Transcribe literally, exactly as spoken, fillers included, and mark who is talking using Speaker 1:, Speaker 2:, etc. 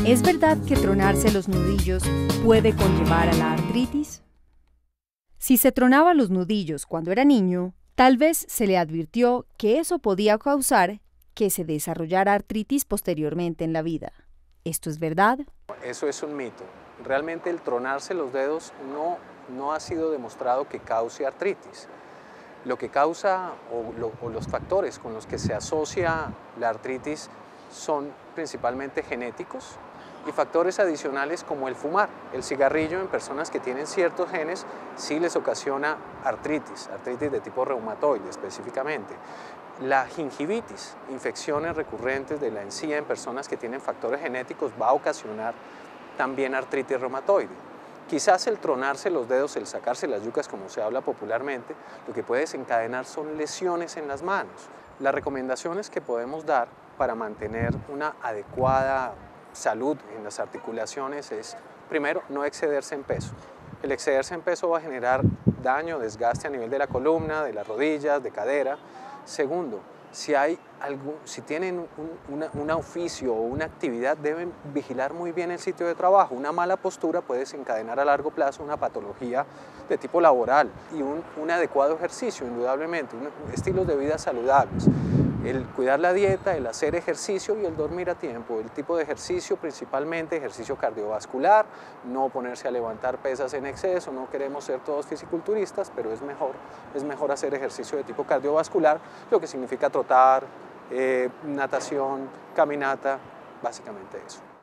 Speaker 1: ¿Es verdad que tronarse los nudillos puede conllevar a la artritis? Si se tronaba los nudillos cuando era niño, tal vez se le advirtió que eso podía causar que se desarrollara artritis posteriormente en la vida. ¿Esto es verdad?
Speaker 2: Eso es un mito. Realmente el tronarse los dedos no, no ha sido demostrado que cause artritis. Lo que causa o, lo, o los factores con los que se asocia la artritis son principalmente genéticos y factores adicionales como el fumar. El cigarrillo en personas que tienen ciertos genes sí les ocasiona artritis, artritis de tipo reumatoide específicamente. La gingivitis, infecciones recurrentes de la encía en personas que tienen factores genéticos va a ocasionar también artritis reumatoide. Quizás el tronarse los dedos, el sacarse las yucas como se habla popularmente, lo que puede desencadenar son lesiones en las manos. Las recomendaciones que podemos dar para mantener una adecuada salud en las articulaciones es, primero, no excederse en peso. El excederse en peso va a generar daño, desgaste a nivel de la columna, de las rodillas, de cadera. Segundo, si, hay algún, si tienen un, una, un oficio o una actividad, deben vigilar muy bien el sitio de trabajo. Una mala postura puede desencadenar a largo plazo una patología de tipo laboral y un, un adecuado ejercicio, indudablemente, un, estilos de vida saludables. El cuidar la dieta, el hacer ejercicio y el dormir a tiempo. El tipo de ejercicio, principalmente ejercicio cardiovascular, no ponerse a levantar pesas en exceso, no queremos ser todos fisiculturistas, pero es mejor, es mejor hacer ejercicio de tipo cardiovascular, lo que significa trotar, eh, natación, caminata, básicamente eso.